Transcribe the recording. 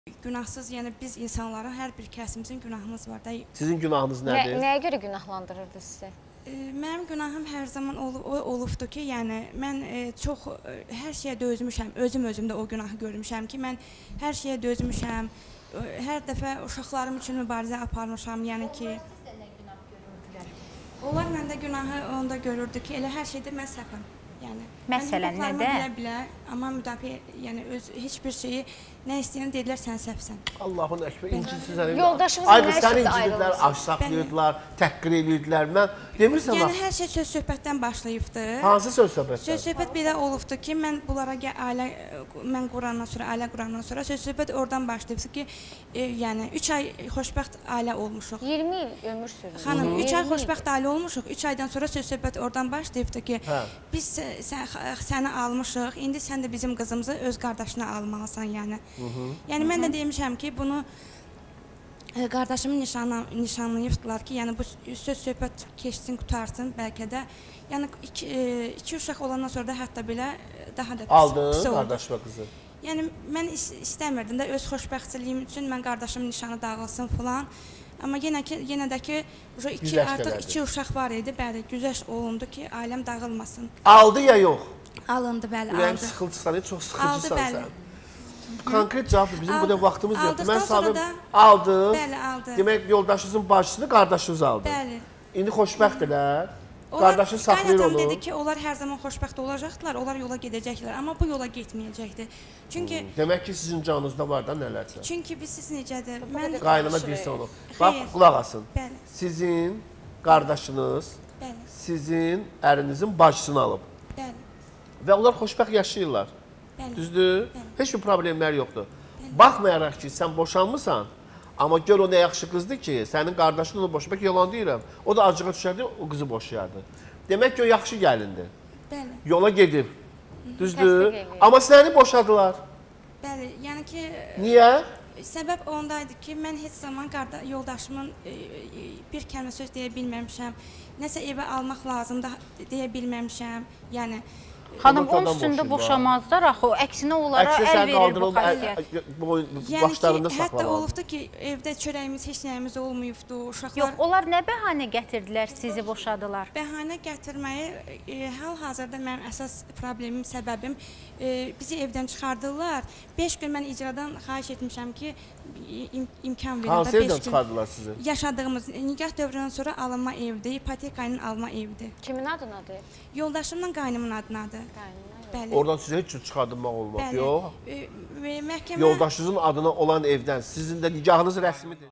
Günahsız, yəni biz insanların hər bir kəsimizin günahımız var da. Sizin günahınız nədir? Nəyə görə günahlandırırdı sizi? Mənim günahım hər zaman olubdur ki, yəni mən çox hər şeyə dözmüşəm. Özümdə o günahı görmüşəm ki, mən hər şeyə dözmüşəm. Hər dəfə uşaqlarım üçün mübarizə aparmışam, yəni ki. Onlar məndə günahı onda görürdü ki, elə hər şeydə mən səhvəm. Yəni məsələn nədə? Bilə, amma müdafiə, yəni heç bir şeyi nə istəyəni dedilər, sən səhvsən. Allahın əkbər, incitsizlər. Yoldaşınızla nə şəkildə ayrılmışsınız? Aşsaqlayırdılar, təhqir edirdilər. Mən demirsən yəni hər şey söz-söhbətdən başlayıbdı. Hansı söz-söhbətdən? Söz-söhbət belə olubdu ki, mən bunlara mən qurandan sonra, ailə qurandan sonra söz-söhbət oradan başlayıbdı ki, yəni 3 ay xoşbəxt ailə olmuşuq. 20 il ömür sürdü. Xanım, 3 ay xoşbəxt ailə olmuşuq. 3 aydan sonra söz-söhbət oradan başlayıbdı ki, biz səni almışıq, indi sən də bizim qızımızı öz qardaşına almalısan, yəni. Yəni mən də demişəm ki, bunu qardaşımın nişanlayıbdılar ki, yəni bu söz-söhbət keçsin, qutarsın bəlkə də. Yəni iki uşaq olandan sonra da hətta belə daha da pis oldu. Aldın qardaş və qızı. Yəni mən istəmirdim də öz xoşbəxtçiliyim üçün mən qardaşımın nişanı dağılsın falan. Amma yenə də ki, artıq 2 uşaq var idi, bəli, güzəşt olundu ki, ailəm dağılmasın. Aldı ya yox? Alındı, bəli, aldı. Ürəyim sıxılcısan, çox sıxılcısan sən. Aldı, Konkret cavab, bizim burada vaxtımız yoxdur. Mən sonra da aldım. Bəli, aldı. Demək, yoldaşınızın bacısını qardaşınız aldı. Bəli. İndi xoşbəxtdirlər. Qardaşın saxlayır onu. Qaynatan dedi ki, onlar hər zaman xoşbəxt olacaqlar, onlar yola gedəcəklər, amma bu yola getməyəcəkdir. Çünki demək ki, sizin canınızda var da nələrsə. Çünki biz siz necədir? Mən qaynana deyirsə onu. Bax, qulaq asın. Bəli. Sizin qardaşınız sizin ərinizin bacısını alıb. Bəli. Və onlar xoşbəxt yaşayırlar. Bəli. Düzdür? Heç bir problemlər yoxdur. Baxmayaraq ki, sən boşanmısan, amma gör o nə yaxşı qızdır ki, sənin qardaşın onu boşamaq yalan deyirəm. O da acığa düşərdi, o qızı boşayardı. Demək ki, o yaxşı gəlindir. Bəli. Yola gedib. Düzdür? Amma səni boşadılar. Bəli, yəni ki... Niyə? Səbəb ondaydı ki, mən heç zaman yoldaşımın bir kəlmə söz deyə bilməmişəm. Nəsə evə almaq lazımdır deyə bilməmişəm. Yəni... Xanım, onun üstündə boşamazlar axı, əksinə onlara əl verir bu xasiyyət. Başlarında saxlamalı. Hətta olubdu ki, evdə çörəyimiz, heç nəyimiz olmayıbdı, uşaqlar... Yox, onlar nə bəhanə gətirdilər, sizi boşadılar? Bəhanə gətirməyi, hal-hazırda mənim əsas problemim, səbəbim, bizi evdən çıxardırlar. 5 gün mən icradan xahiş etmişəm ki, imkan verin. Hansı evdən çıxardılar sizi? Yaşadığımız, nikah dövründən sonra alınma evdir, ipotekanın alma evdir. Kimin adınadır? Yoldaşımla qaynımın adınadır. Bəli. Oradan sizə heç cür çıxardılmaq olmaz, yox? Məhkəmə... Yoldaşınızın adına olan evdən sizin də nikahınız rəsmidir.